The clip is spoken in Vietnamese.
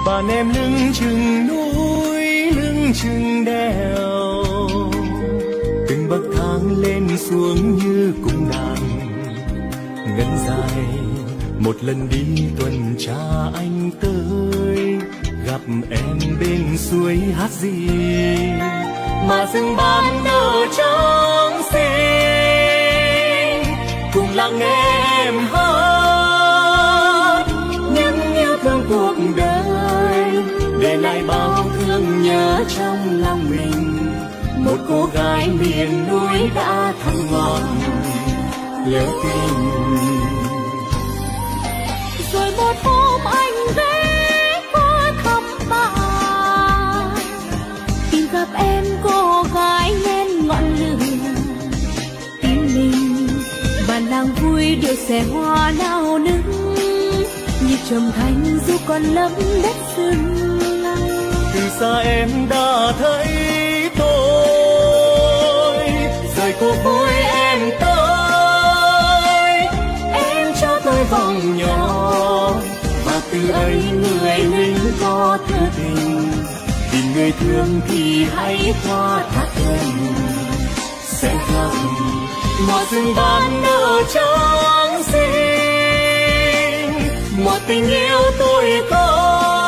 Bạn em lưng chừng núi lưng chừng đèo, từng bậc thang lên xuống như cung đàn ngân dài. Một lần đi tuần tra anh tới, gặp em bên suối hát gì mà rừng ban nở trắng xinh. Cùng lắng nghe em hát những yêu thương cuộc đời, để lại bao thương nhớ trong lòng mình. Một cô gái miền núi đã thắm ngọt lửa tình. Rồi một hôm anh ghé qua thăm bạn, tìm gặp em cô gái lên ngọn lửa. Tim mình bản làng vui điệu xẻ hoa nao nức, nhịp trầm thanh dù còn lấp đất rừng. Từ xa em đã thấy tôi, rời cuộc vui em tới. Em cho tôi vòng nhỏ, và từ ấy người lính có thứ tình. Tìm người thương thì hãy qua thác em sẽ gặp một rừng ban nở trắng xinh. Một tình yêu tôi có